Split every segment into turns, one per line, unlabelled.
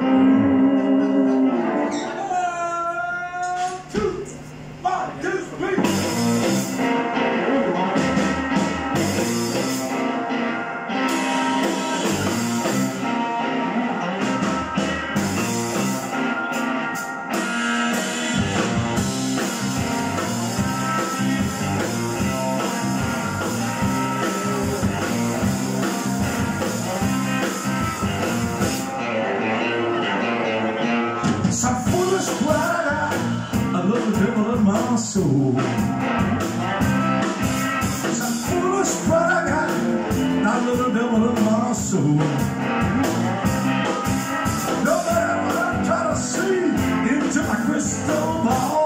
Some foolish pride, a little devil in my soul. Some foolish pride I got, that little devil in my soul. No matter what I try to see into my crystal ball,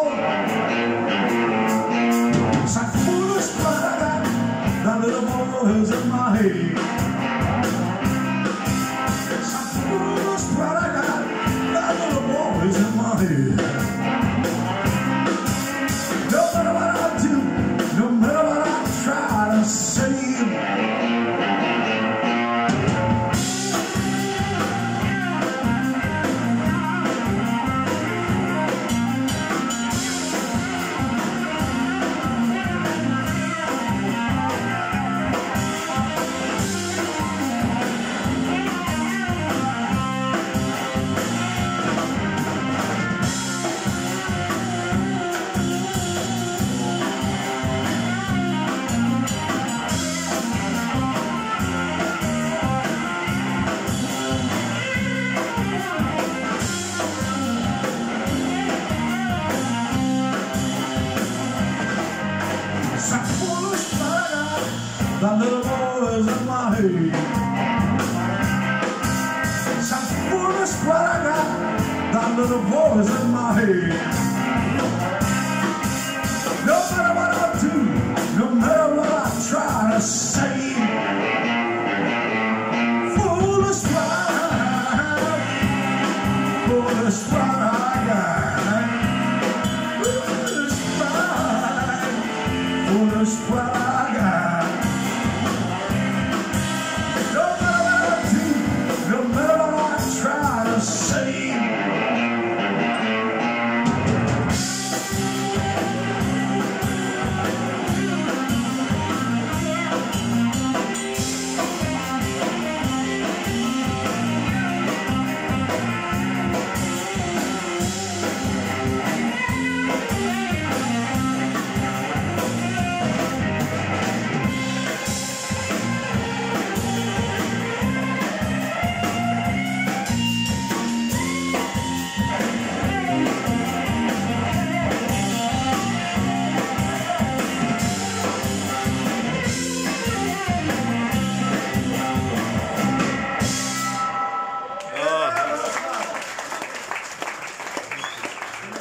some foolish pride I got, that little devil is in my head. Some foolish pride I got, that little boy is in my head. No matter what I do, no matter what I try to say, some foolish pride, that little boy is in my head. Some foolish pride I got, that little boy is in my head. No matter what I do, no matter what I try to say, foolish pride, foolish pride.